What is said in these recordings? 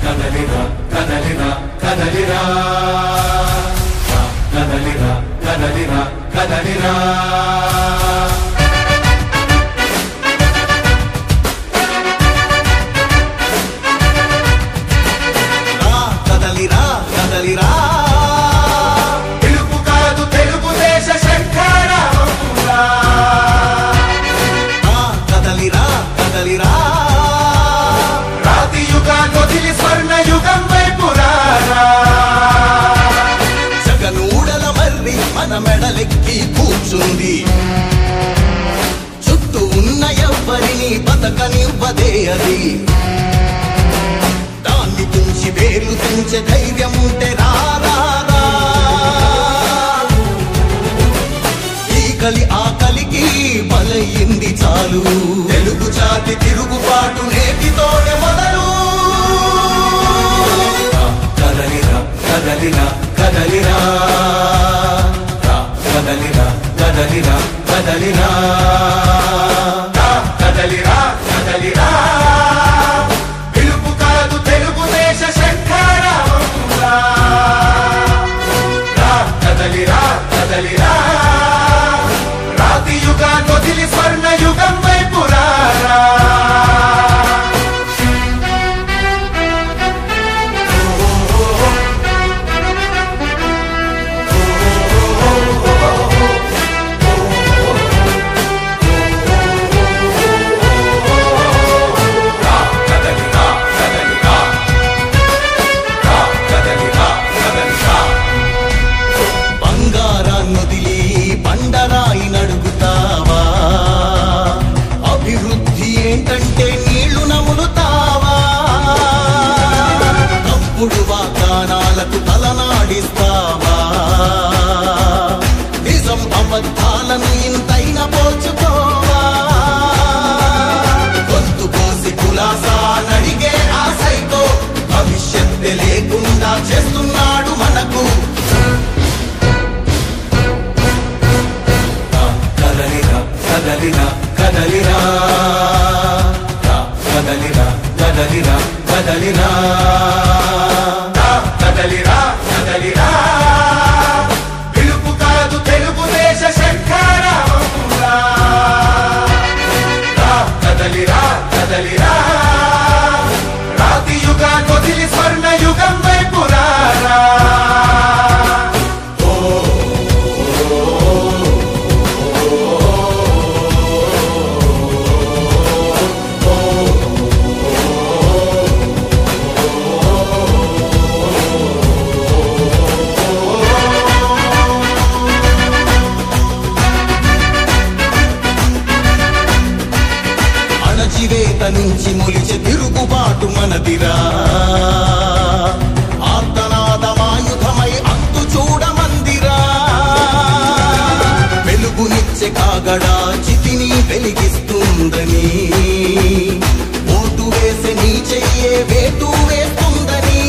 కదలిరా కదలిరా కదలిరా కదలిరా కదలిరా కదలిరా కదలిరా కదలిరా తెలుగు కాదు తెలుగుదేశ శంఖారావమురా కదలిరా కదలిరా రాతి యుగాన్ని స్వర్ణ యుగం వైపురారా జగనూడల మర్రి మన మెడలెక్కి కూర్చుంది చుట్టూ ఉన్న ఎవ్వరిని బతకనివ్వదే అది దాన్ని తుంచి వేలు తుంచే ధైర్యం ఉంటే రారా ఈ కలి ఆకలికి బలయింది చాలు తెలుగు జాతి తిరుగుబాటు నేటితోనే మొదలు కదలిరా కదలిరా కదలిరా కదలిరా కదలిరా కదలిరా కదలిరా కదలిరా పిలుపు కాదు తెలుగుదేశ శంఖారావమురా కదలిరా కదలిరా రాతి యుగాన్ని స్వర్ణ యుగం వైపురారా ఏంటంటే నీళ్లు నములుతావా తప్పుడు వాగ్దానాలకు తలనాడిస్తావా నిజం అబద్ధాలను ఇంతైనా పోల్చుకోవా గొంతు కోసి కులాసా నడిగే ఆ సైకో భవిష్యత్తు లేకుండా చేస్తున్నాడు మనకు కదలిరా కదలిరా కదలిరా కదలిరా కదలిరా కదలిరా కదలిరా కదలిరా పిలుపు కాదు తెలుగుదేశ శంఖారావమురా కదలిరా కదలిరా రాతి యుగాన్ని స్వర్ణ యుగం వైపురారా అణచివేత నుంచి మొలిచే తిరుగుబాటు మనదిరా ఆర్తనాదమాయుధమై అంతు చూడమందిరా వెలుగునిచ్చే కాగడా చితిని వెలిగిస్తుందని ఓటు వేసే నీ చెయ్యే వేటు వేస్తుందని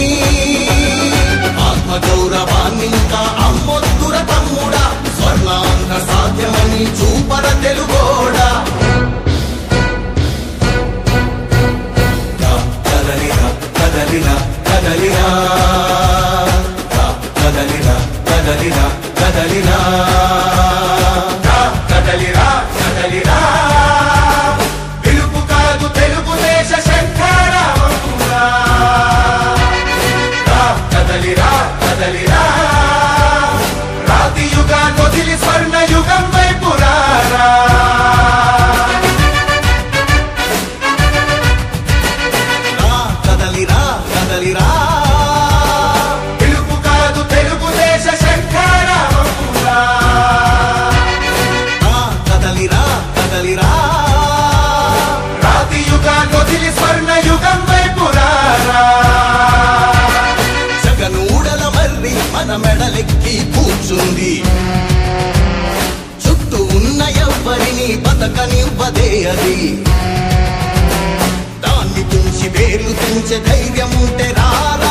ఆత్మగౌరవాన్నింకా అమ్మొద్దుర తమ్ముడా స్వర్ణాంధ్ర సాధ్యమని చూపర తెలుగోడా కదలిరా కదలిరా కదలిరా కదలిరా కదలిరా కదలిరా కదలిరా పిలుపు కాదు తెలుగుదేశ శంఖారావమురా కదలిరా కదలిరా రాతి యుగాన్ని స్వర్ణ యుగం వైపురారా కదలిరా కదలిరా పిలుపు కాదు తెలుగుదేశ శంఖారావమురా కదలిరా కదలిరా రాతి యుగాన్ని స్వర్ణ యుగం వైపురారా జగనూడల మర్రి మన మెడలెక్కి కూర్చుంది చుట్టూ ఉన్న ఎవ్వరిని బతకనివ్వదే అది దాన్ని తుంచి వేలు తుంచే ధైర్యం ఉంటే రారా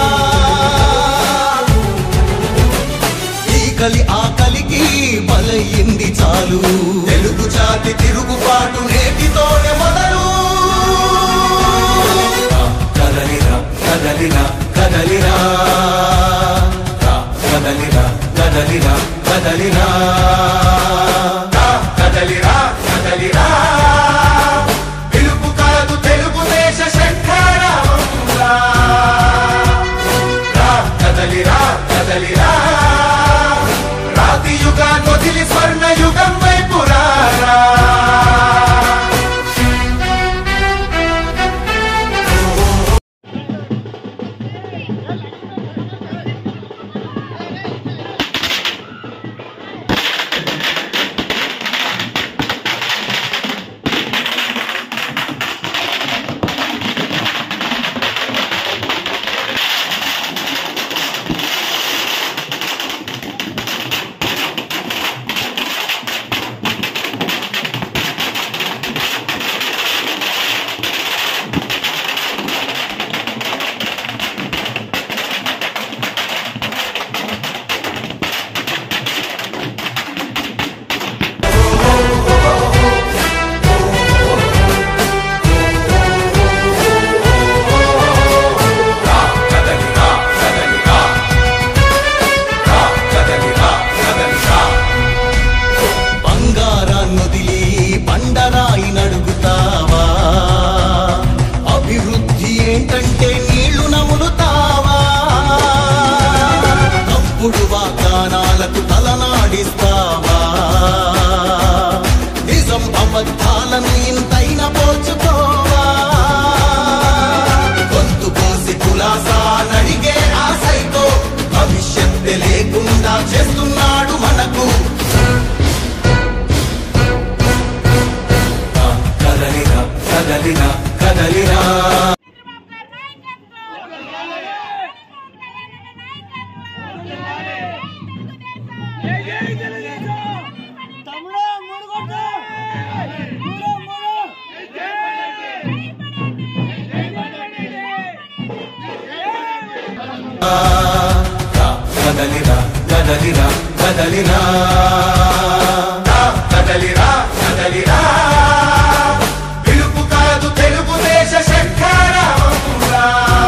ఈ కలి ఆకలికి బలయింది చాలు తెలుగు జాతి తిరుగుబాటు నేటితోనే మొదలు కదలిరా కదలిరా కదలిరా కదలిరా పిలుపు కాదు తెలుగుదేశ శంఖారావంలా కదలిరా కదలిరా రాతి యుగాన్ని వదిలి స్వర్ణ యుగం వైపు రారా వాగ్దానాలకు తలనాడిస్తావా నిజం అబద్ధాలను ఇంతైన పోల్చుకోవా గొంతు కోసి కులాసా నడిగే ఆశతో భవిష్యత్తు లేకుండా చేస్తున్నాడు మనకు కదలిరా కదలిరా కదలిరా కదలిరా కదలిరా కదలిరా కదలిరా కదలిరా పిలుపు కాదు తెలుగుదేశ శంఖారావంలా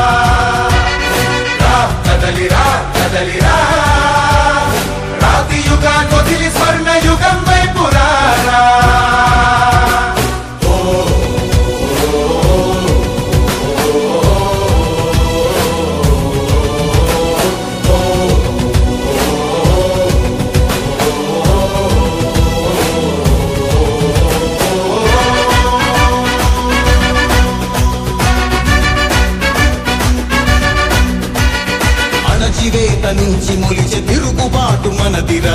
కదలిరా కదలిరా రాతి యుగాన్ని వదిలి స్వర్ణ యుగం వైపు రారా అణచివేత నుంచి మొలిచే తిరుగుబాటు మనదిరా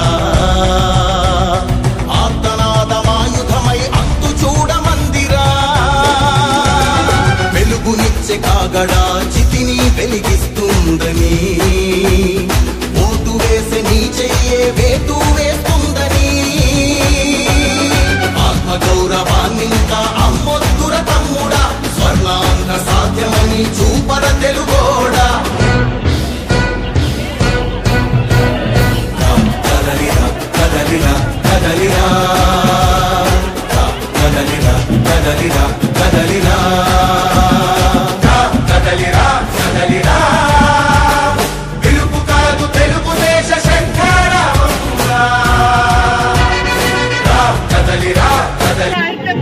ఆర్తనాదమాయుధమై అంతు చూడమందిరా వెలుగునిచ్చే కాగడా చితిని వెలిగిస్తుందని ఓటు వేసే నీ చెయ్యే వేటు వేస్తుందని ఆత్మగౌరవాన్నింకా అమ్మొద్దుర తమ్ముడా స్వర్ణాంధ్ర సాధ్యమని చూపర తెలుగోడా కదలిరా కదలిరా కదలిరా కదలిరా కదలిరా కదలిరా కదలిరా పిలుపు కాదు తెలుగుదేశ శంఖారావంలా కదలిరా కదలిరా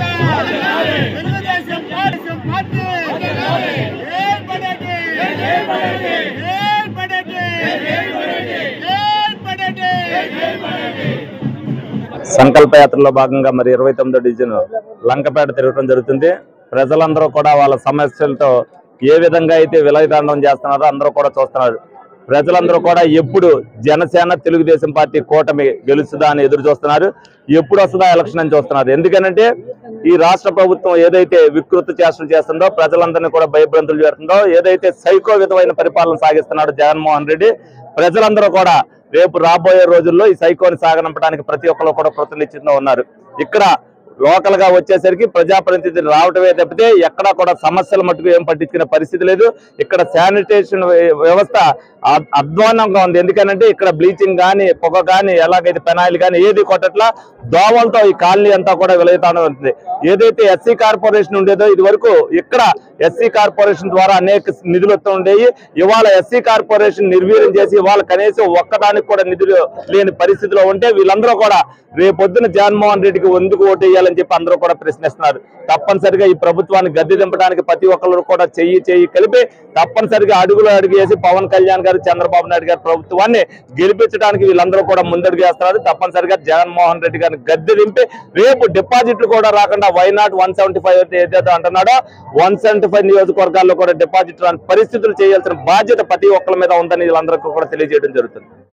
సంకల్ప యాత్రలో భాగంగా మరి 29వ డివిజన్ లంకపేట తిరగడం జరుగుతుంది. ప్రజలందరూ కూడా వాళ్ళ సమస్యలతో ఏ విధంగా అయితే విలయతాండం చేస్తున్నారో అందరూ కూడా చూస్తున్నారు. ప్రజలందరూ కూడా ఎప్పుడు జనసేన తెలుగుదేశం పార్టీ కూటమి గెలుస్తుందా అని ఎదురు చూస్తున్నారు. ఎప్పుడు వస్తుందా ఎలక్షన్ అని చూస్తున్నారు. ఎందుకనంటే ఈ రాష్ట్ర ప్రభుత్వం ఏదైతే వికృత చేష్టలు చేస్తుందో, ప్రజలందరినీ కూడా భయభ్రాంతులు చేస్తుందో, ఏదైతే సైకో విధమైన పరిపాలన సాగిస్తున్నాడు జగన్మోహన్ రెడ్డి, ప్రజలందరూ కూడా రేపు రాబోయే రోజుల్లో ఈ సైకోని సాగనంపడానికి ప్రతి ఒక్కరు కూడా కృతనిశ్చితంగా ఉన్నారు. ఇక్కడ లోకల్ గా వచ్చేసరికి ప్రజాప్రతినిధులు రావటమే తప్పితే ఎక్కడా కూడా సమస్యలు మట్టుకు ఏం పట్టించుకునే పరిస్థితి లేదు. ఇక్కడ శానిటేషన్ వ్యవస్థ అధ్వానంగా ఉంది. ఎందుకంటే ఇక్కడ బ్లీచింగ్ కానీ పొగ కానీ ఎలాగైతే పెనాయిల్ కానీ ఏది కొట్టట్లా దోమలతో ఈ కాలనీ అంతా కూడా విలయతాండం ఉంటుంది. ఏదైతే ఎస్సీ కార్పొరేషన్ ఉండేదో ఇది వరకు ఇక్కడ ఎస్సీ కార్పొరేషన్ ద్వారా అనేక నిధులు వస్తూ ఉండేవి. ఇవాళ ఎస్సీ కార్పొరేషన్ నిర్వీర్యం చేసి ఇవాళ కనీసం ఒక్కదానికి కూడా నిధులు లేని పరిస్థితిలో ఉంటే వీళ్ళందరూ కూడా రేపొద్దున జగన్మోహన్ రెడ్డికి ఎందుకు ఓటు వేయాలని చెప్పి అందరూ కూడా ప్రశ్నిస్తున్నారు. తప్పనిసరిగా ఈ ప్రభుత్వాన్ని గద్దె దింపడానికి ప్రతి ఒక్కరు కూడా చెయ్యి కలిపి తప్పనిసరిగా అడుగు వేసి పవన్ కళ్యాణ్ గారు, చంద్రబాబు నాయుడు గారి ప్రభుత్వాన్ని గెలిపించడానికి వీళ్ళందరూ కూడా ముందడుగు వేస్తున్నారు. తప్పనిసరిగా జగన్మోహన్ రెడ్డి గారిని గద్దె దింపి రేపు డిపాజిట్లు కూడా రాకుండా వైనాట్ 175 ఏదైతే అంటున్నాడో 175 నియోజకవర్గాల్లో కూడా డిపాజిట్ రాని పరిస్థితులు చేయాల్సిన బాధ్యత ప్రతి ఒక్కరి మీద ఉందని వీళ్ళందరికీ కూడా తెలియజేయడం జరుగుతుంది.